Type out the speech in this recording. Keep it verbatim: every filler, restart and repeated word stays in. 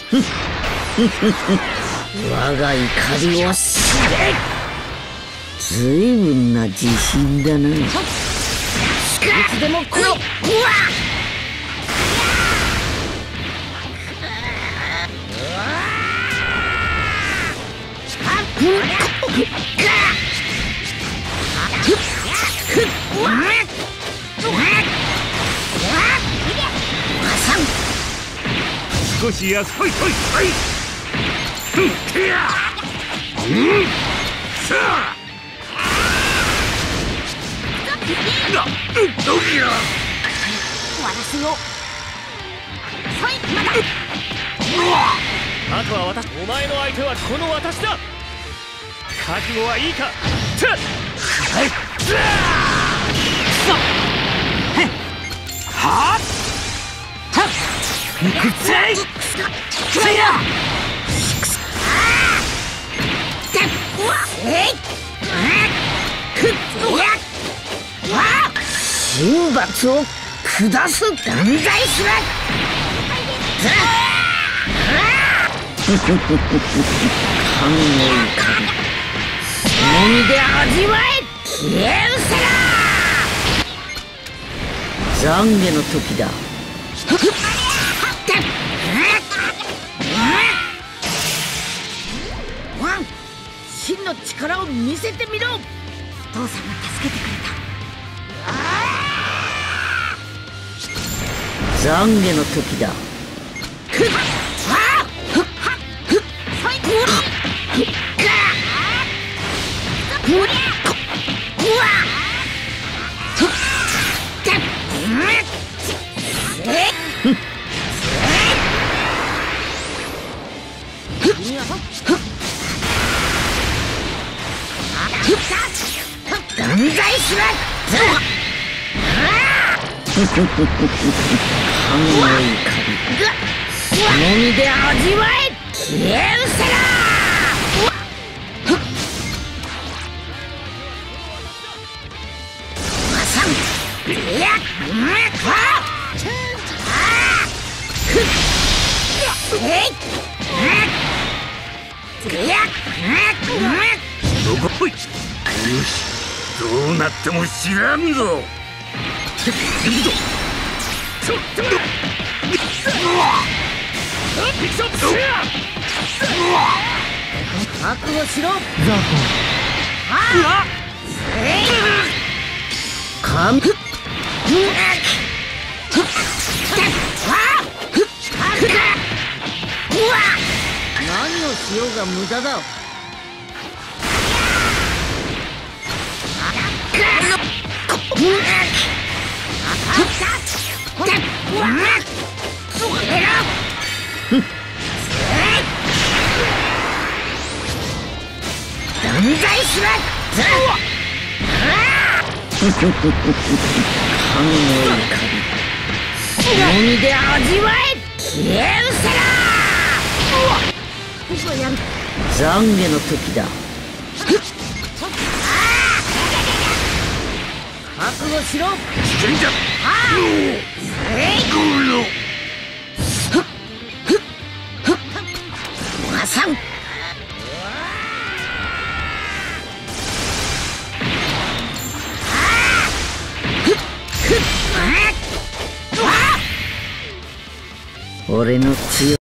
我が怒りを知れ。ずいぶんな自信だな。いつでも来い。うわっ少しやほいほいほい。うんやうんさあなうんどうや私をそいまだ。 あとは私。お前の相手はこの私だ。覚悟はいいか。つっはいつはっいくぜいせや神罰を下す。断罪しろ。神の怒り、その身で味わえ。消え失せら。懺悔の時だ。真の力を見せてみろ。 お父さんが助けてくれた。 懺悔の時だ。断罪しろ。神の怒り、その身で味わえ。消え失せら。 どこい。よし、どうなっても知らんぞ。行くぞ。ちょっと覚悟しろ。ザコ。神。何をしようが無駄だ。断罪しろ。神の怒り、その身で味わえ。消え失せら。懺悔の時だ。覚悟しろ。 危険じゃ。 マサン。俺の強